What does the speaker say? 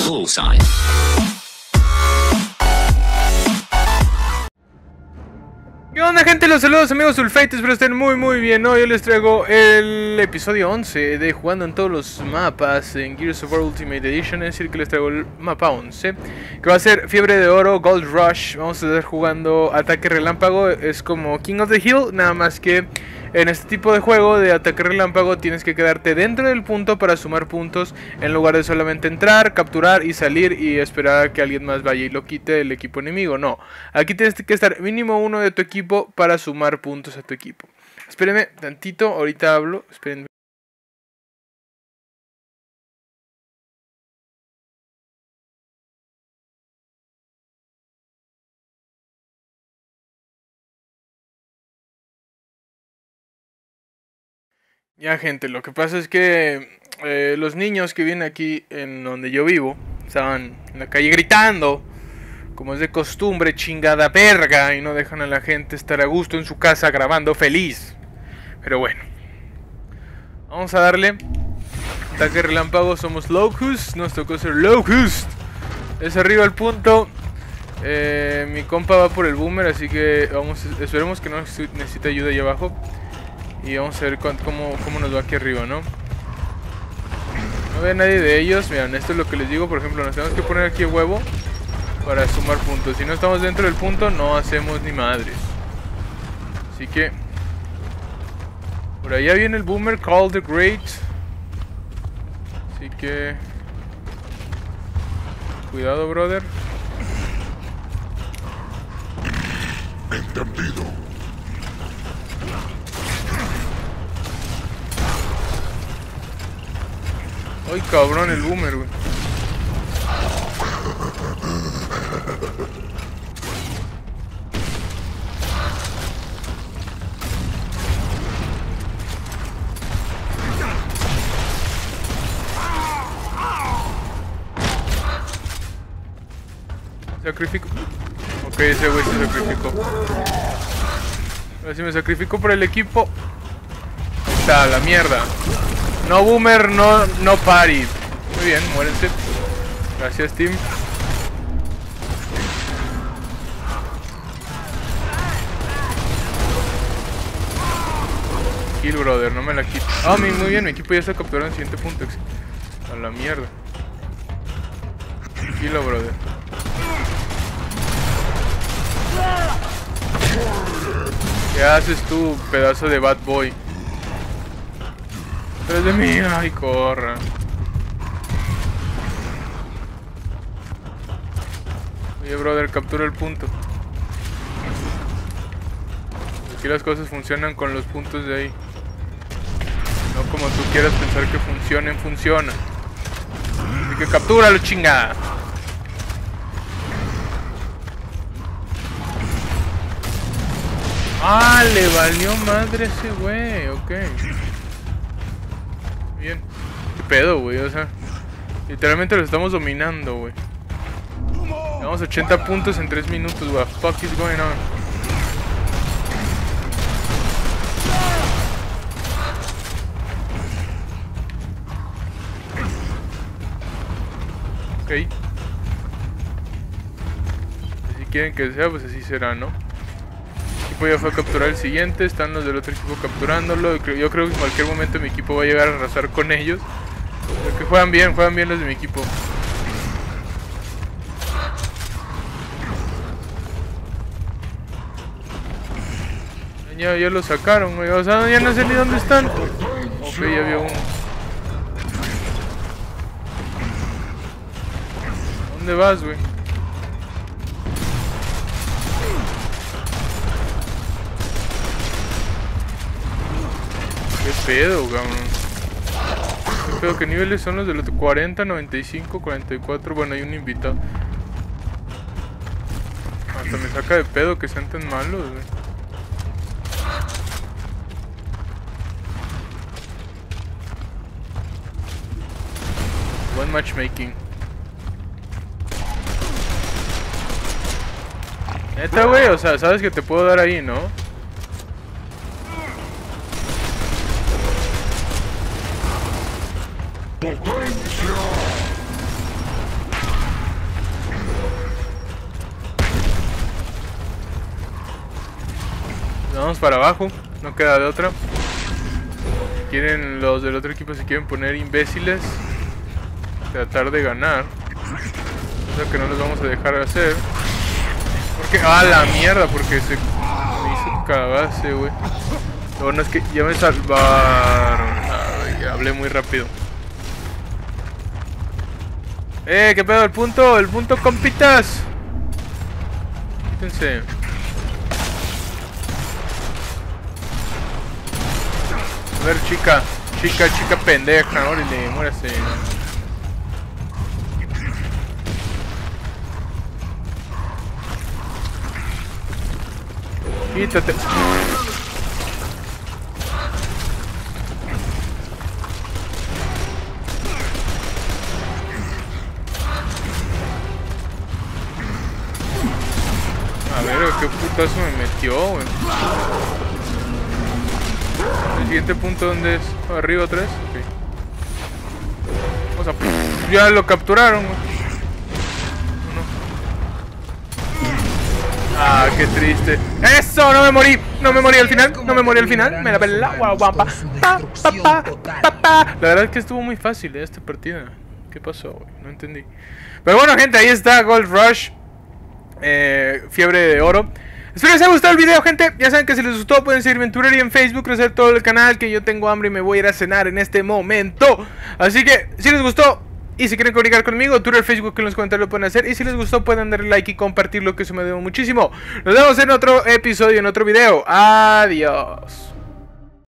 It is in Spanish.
Bullseye. ¿Qué onda, gente? Los saludos, amigos Sulfate, espero estén muy bien. Hoy les traigo el episodio 11 de Jugando en todos los mapas en Gears of War Ultimate Edition. Es decir, que les traigo el mapa 11, que va a ser Fiebre de Oro, Gold Rush. Vamos a estar jugando Ataque Relámpago. Es como King of the Hill, nada más que en este tipo de juego de Ataque Relámpago tienes que quedarte dentro del punto para sumar puntos, en lugar de solamente entrar, capturar y salir y esperar a que alguien más vaya y lo quite del equipo enemigo. No, aquí tienes que estar mínimo uno de tu equipo para sumar puntos a tu equipo. Espérenme tantito, ahorita hablo, espérenme. Ya, gente, lo que pasa es que los niños que vienen aquí en donde yo vivo estaban en la calle gritando, como es de costumbre, chingada verga, y no dejan a la gente estar a gusto en su casa grabando feliz. Pero bueno, vamos a darle. Ataque relámpago, somos Locust, nos tocó ser Locust. Es arriba el punto. Mi compa va por el boomer, así que esperemos que no necesite ayuda ahí abajo. Y vamos a ver cómo nos va aquí arriba, ¿no? No ve a nadie de ellos. Miren, esto es lo que les digo. Por ejemplo, nos tenemos que poner aquí el huevo para sumar puntos. Si no estamos dentro del punto, no hacemos ni madres. Así que por allá viene el boomer, Call the Great. Así que cuidado, brother. Entendido. Ay, cabrón, el boomer, güey. Sacrifico. Ok, ese güey se sacrificó. Ahora sí me sacrifico por el equipo. Ahí está, la mierda. No boomer, no party. Muy bien, muérense. Gracias, team. Kill, brother, no me la quito. Ah, muy bien, mi equipo ya está capturado en el siguiente punto. A la mierda. Tranquilo, brother. ¿Qué haces tú, pedazo de bad boy? Tras de mí, ay, corra. Oye, brother, captura el punto. Aquí las cosas funcionan con los puntos de ahí. No como tú quieras pensar que funcionan. Así que captúralo, chingada. Ah, le valió madre ese güey, ok. Bien. ¿Qué pedo, güey? O sea, literalmente lo estamos dominando, güey. Llevamos 80 puntos en 3 minutos, güey. Fuck is going on. Ok. Si quieren que sea, pues así será, ¿no? El equipo ya fue a capturar el siguiente. Están los del otro equipo capturándolo. Yo creo que en cualquier momento mi equipo va a llegar a arrasar con ellos. Porque juegan bien los de mi equipo. Ya lo sacaron, güey. O sea, ya no sé ni dónde están. Ok, ya había uno. ¿Dónde vas, güey? ¿Qué pedo, cabrón? ¿Qué pedo? ¿Qué niveles son los de los 40, 95, 44? Bueno, hay un invitado. Hasta me saca de pedo que sean tan malos, güey. Buen matchmaking. Neta, güey, o sea, sabes que te puedo dar ahí, ¿no? Vamos para abajo, no queda de otra. Quieren los del otro equipo, se quieren poner imbéciles, tratar de ganar. O sea que no los vamos a dejar hacer. Porque, ¡ah, la mierda! Porque se me hizo cagase, güey. Lo bueno es que ya me salvaron. Ay, hablé muy rápido. ¿Qué pedo? El punto, compitas. Fíjense. A ver, chica pendeja, órale, muérase. Quítate. A ver, qué putazo me metió, güey. El siguiente punto, ¿dónde es? ¿Arriba otra vez? Ok. Vamos a... Ya lo capturaron, güey. Ah, qué triste. ¡Eso! ¡No me morí! No me morí al final. No me morí al final. Me la pelé. Guapa. La verdad es que estuvo muy fácil esta partida. ¿Qué pasó, güey? No entendí. Pero bueno, gente, ahí está Gold Rush. Fiebre de oro. Espero les haya gustado el video, gente. Ya saben que si les gustó pueden seguirme en Twitter y en Facebook, crecer todo el canal, que yo tengo hambre y me voy a ir a cenar en este momento. Así que si les gustó y si quieren comunicar conmigo, Twitter, Facebook, en los comentarios lo pueden hacer. Y si les gustó pueden darle like y compartirlo, que eso me debo muchísimo. Nos vemos en otro episodio, en otro video. Adiós.